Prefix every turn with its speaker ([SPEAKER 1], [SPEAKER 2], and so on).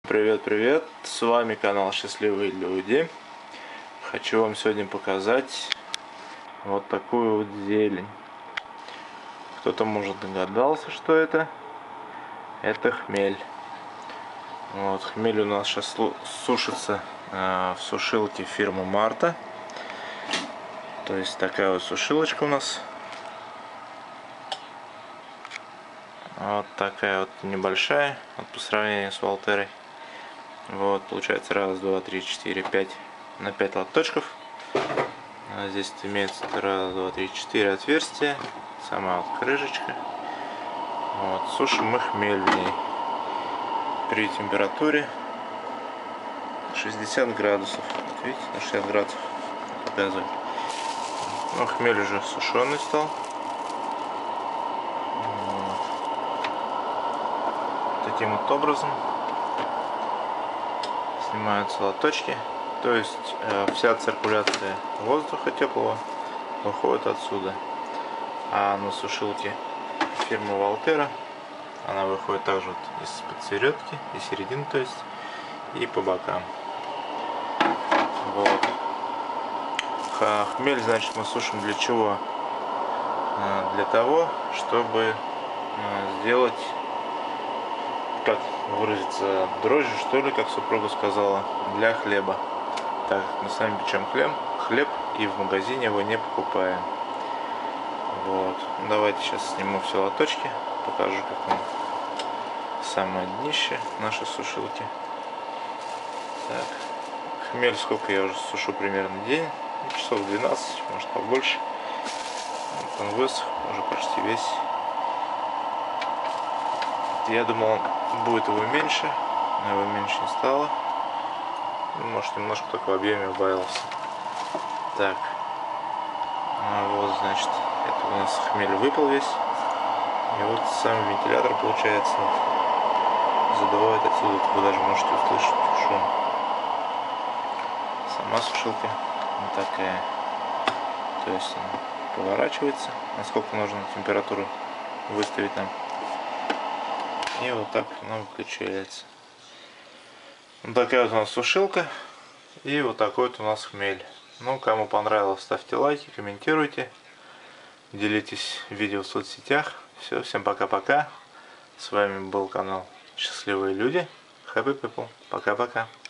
[SPEAKER 1] Привет, с вами канал Счастливые Люди. Хочу вам сегодня показать вот такую вот зелень. Кто-то, может, догадался, что это. Это хмель. Вот, хмель у нас сейчас сушится в сушилке фирмы Марта. То есть такая вот сушилочка у нас. Вот такая вот небольшая, вот по сравнению с Волтерой. Вот, получается раз, два, три, четыре, пять, на 5 лоточков. А здесь имеется раз, два, три, 4 отверстия. Сама вот крышечка. Вот, сушим мы хмель в ней при температуре 60 градусов. Вот видите, на 60 градусов показывает. Ну, хмель уже сушеный стал. Вот. Таким вот образом снимаются лоточки. То есть вся циркуляция воздуха теплого выходит отсюда. А на сушилке фирмы Волтера она выходит также вот из-под середки, из середины, то есть, и по бокам. Вот. Хмель, значит, мы сушим для чего? Для того, чтобы сделать, как выразиться, дрожжи, что ли, как супруга сказала, для хлеба. Так, мы сами печем хлеб и в магазине его не покупаем. Вот. Давайте сейчас сниму все лоточки, покажу, как он самое днище нашей сушилки. Так. Хмель сколько я уже сушу, примерно день, часов 12, может побольше. Вот он высох, уже почти весь. Я думал, будет его меньше, но его меньше не стало. Может, немножко только в объеме убавился. Так, вот, значит, это у нас хмель выпал весь. И вот сам вентилятор, получается, вот, задувает отсюда, вы даже можете услышать шум. Сама сушилка вот такая. То есть она поворачивается, насколько нужно температуру выставить нам. И вот так она выключается. Вот такая вот у нас сушилка. И вот такой вот у нас хмель. Ну, кому понравилось, ставьте лайки, комментируйте. Делитесь видео в соцсетях. Все, всем пока-пока. С вами был канал Счастливые Люди. Happy People. Пока-пока.